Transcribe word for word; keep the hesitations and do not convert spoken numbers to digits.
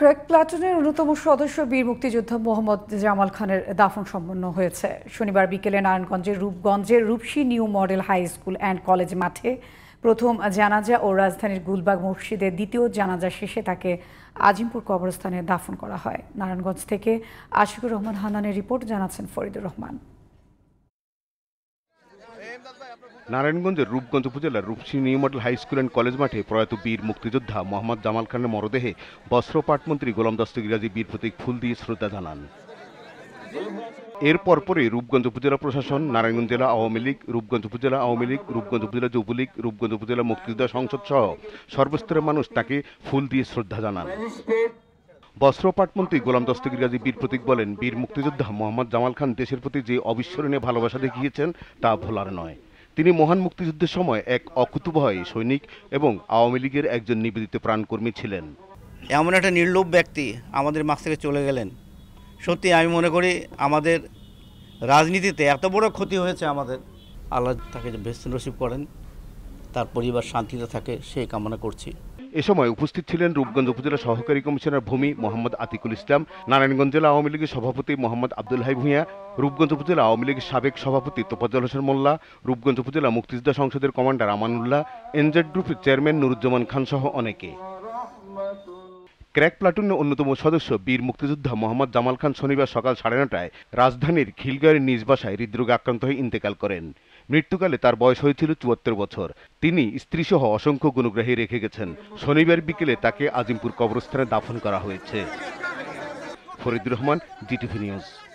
Crack প্লাটুনের অন্যতম সদস্য বীর মুক্তিযোদ্ধা মোহাম্মদ জামাল খানের দাফন সম্পন্ন হয়েছে শনিবার বিকেলে নারায়ণগঞ্জের রূপগঞ্জের Rupshi new model high school and college মাঠে প্রথম জানাজা ও রাজধানীর গুলবাগ মসজিদে দ্বিতীয় জানাজা শেষে তাকে আজিমপুর কবরস্থানে দাফন করা হয়। নারায়ণগঞ্জ থেকে আশিকুর রহমান হান্নানের রিপোর্ট, জানাচ্ছেন ফরিদুর রহমান। নারায়ণগঞ্জের রূপগঞ্জ উপজেলার Rupshi new model high school and college মাঠে প্রয়াত বীর মুক্তিযোদ্ধা মোহাম্মদ জামাল খানের মরদেহে বস্ত্র পাটমন্ত্রী গোলাম দস্তগীর বীর প্রতীক ফুল দিয়ে শ্রদ্ধা জানান। এর পরপরই রূপগঞ্জ উপজেলা প্রশাসন, নারায়ণগঞ্জ জেলা আওয়ামী লীগ, রূপগঞ্জ উপজেলা আওয়ামী লীগ, রূপগঞ্জ উপজেলা যুবলীগ, রূপগঞ্জ উপজেলা মুক্তিযোদ্ধা সংসদ সহ সর্বস্তরের মানুষ তাকে ফুল দিয়ে শ্রদ্ধা জানান। বস্ত্র পাটমন্ত্রী গোলাম দস্তগীর বীর প্রতীক বলেন, বীর মুক্তিযোদ্ধা মোহাম্মদ জামাল খান দেশের প্রতি যে অবিস্মরণীয় ভালোবাসা দেখিয়েছেন তা ভোলার নয়। তিনি মহান মুক্তিযুদ্ধের সময় এক অকুতোভয় সৈনিক এবং আওয়ামী লীগের একজন নিবেদিত প্রাণকর্মী ছিলেন। এমন একটা নির্লোভ ব্যক্তি আমাদের মাঝ থেকে চলে গেলেন। সত্যি আমি মনে করি আমাদের রাজনীতিতে এত বড় ক্ষতি হয়েছে আমাদের। আল্লাহ তাকে বেহেশত নসিব করেন, তার পরিবার শান্তিতে থাকে সেই কামনা করছি। এ সময় উপস্থিত ছিলেন রূপগঞ্জ উপজেলা সহকারী কমিশনার ভূমি মোহাম্মদ আতিকুল ইসলাম, নারায়ণগঞ্জ জেলা আওয়ামী লীগের সভাপতি মোহাম্মদ আব্দুল হাই ভূঁইয়া, রূপগঞ্জ উপজেলা আওয়ামী লীগের সাবেক সভাপতি তোফাজ্জল হোসেন মোল্লা, রূপগঞ্জ উপজেলা মুক্তিযোদ্ধা সংসদের কমান্ডার আমানুল্লাহ, এনজেড গ্রুপের চেয়ারম্যান নুরুজ্জামান খান সহ অনেকে। ক্র্যাক প্লাটুনের অন্যতম সদস্য বীর মুক্তিযোদ্ধা মোহাম্মদ জামাল খান শনিবার সকাল সাড়ে নটায় রাজধানীর খিলগাঁওয়ের নিজ বাসায় হৃদরোগে আক্রান্ত হয়ে ইন্তেকাল করেন। মৃত্যুকালে তার বয়স হয়েছিল চুয়াত্তর বছর। তিনি স্ত্রীসহ অসংখ্য গুণগ্রাহী রেখে গেছেন। শনিবার বিকেলে তাকে আজিমপুর কবরস্থানে দাফন করা হয়েছে। Faridur Rahman, GTV news.